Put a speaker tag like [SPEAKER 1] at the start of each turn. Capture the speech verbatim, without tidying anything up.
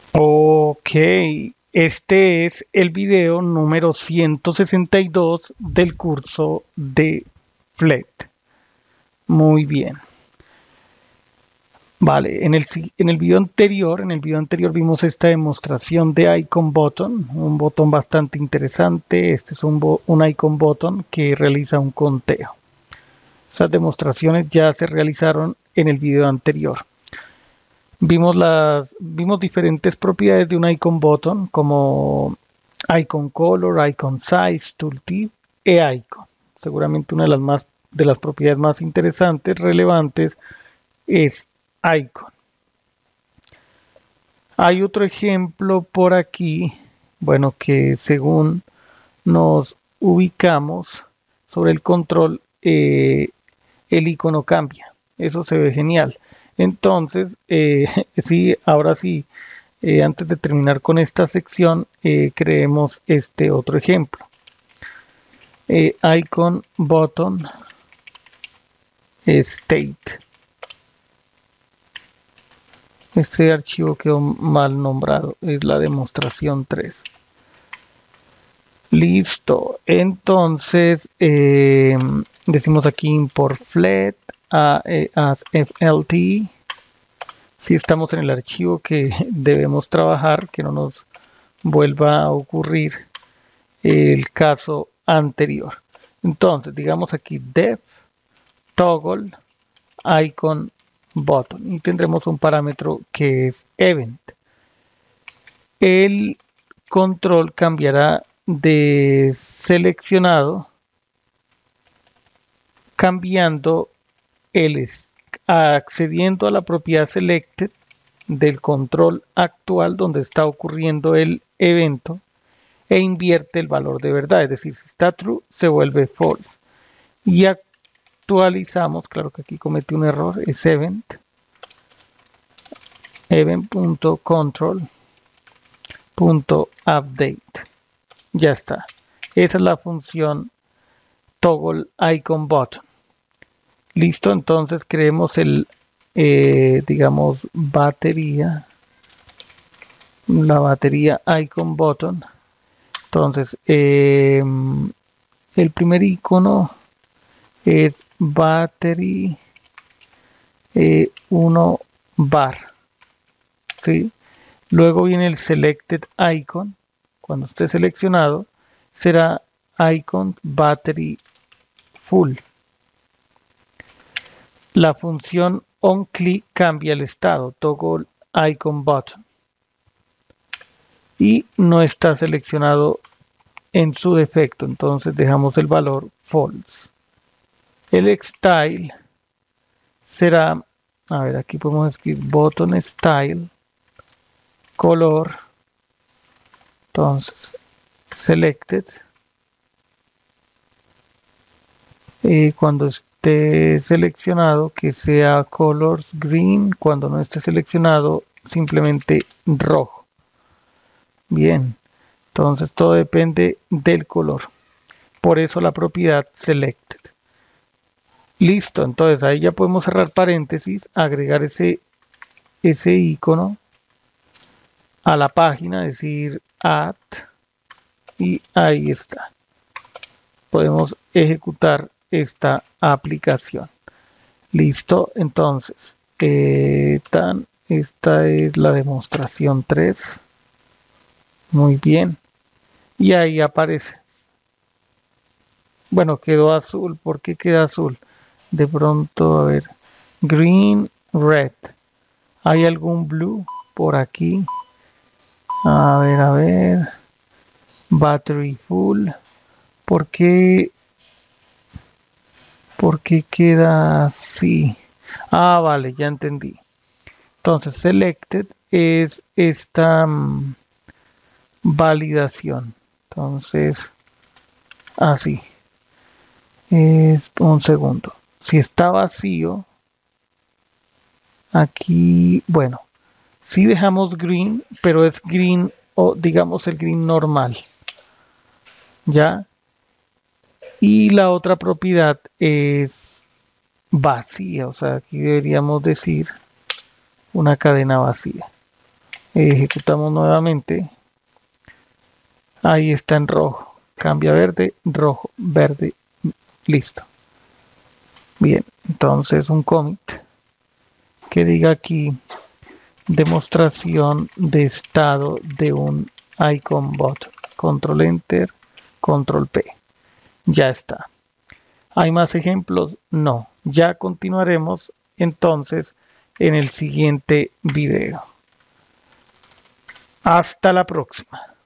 [SPEAKER 1] Ok, este es el video número ciento sesenta y dos del curso de Flet. Muy bien. Vale, en el, si- en el video anterior, en el video anterior vimos esta demostración de icon button, un botón bastante interesante. Este es un, bo- un icon button que realiza un conteo. Esas demostraciones ya se realizaron en el video anterior. Vimos las, vimos diferentes propiedades de un icon button como icon color, icon size, tooltip e icon. Seguramente una de las más de las propiedades más interesantes, relevantes, es icon. Hay otro ejemplo por aquí, bueno, que según nos ubicamos sobre el control, eh, el icono cambia. Eso se ve genial. Entonces, eh, sí, ahora sí, eh, antes de terminar con esta sección, eh, creemos este otro ejemplo. Eh, icon button state. Este archivo quedó mal nombrado, es la demostración tres. Listo, entonces eh, decimos aquí import flet a, eh, as flt. Si estamos en el archivo que debemos trabajar, que no nos vuelva a ocurrir el caso anterior. Entonces, digamos aquí def toggle icon button y tendremos un parámetro que es event. El control cambiará de seleccionado cambiando el accediendo a la propiedad selected del control actual donde está ocurriendo el evento e invierte el valor de verdad, es decir, si está true se vuelve false y actualizamos, claro que aquí cometí un error, es event event.control.update. Ya está. Esa es la función toggle icon button. Listo, entonces creemos el, eh, digamos, batería, la batería icon button. Entonces, eh, el primer icono es battery eh, uno bar, ¿sí? Luego viene el selected icon. Cuando esté seleccionado, será icon battery full. La función onClick cambia el estado, toggle icon button. Y no está seleccionado en su defecto, entonces dejamos el valor false. El style será, a ver, aquí podemos escribir button style, color, entonces selected. Eh, cuando esté seleccionado que sea colors green, cuando no esté seleccionado simplemente rojo. Bien, entonces todo depende del color, por eso la propiedad selected. Listo, entonces ahí ya podemos cerrar paréntesis, agregar ese, ese icono a la página, decir add y ahí está. Podemos ejecutar esta aplicación. Listo, entonces, eh, tan, esta es la demostración tres. Muy bien. Y ahí aparece. Bueno, quedó azul. ¿Por qué queda azul? De pronto, a ver. Green, red. ¿Hay algún blue por aquí? A ver, a ver. Battery full. ¿Por qué? ¿Por qué queda así? Ah, vale, ya entendí. Entonces, selected es esta um, validación. Entonces, así. Es un segundo. Si está vacío, aquí, bueno, si dejamos green, pero es green o digamos el green normal. ¿Ya? Y la otra propiedad es vacía, o sea, aquí deberíamos decir una cadena vacía. Ejecutamos nuevamente. Ahí está en rojo. Cambia verde, rojo, verde. Listo. Bien, entonces un commit que diga aquí demostración de estado de un icon bot. Control enter, control P. Ya está. ¿Hay más ejemplos? No. Ya continuaremos entonces en el siguiente video. Hasta la próxima.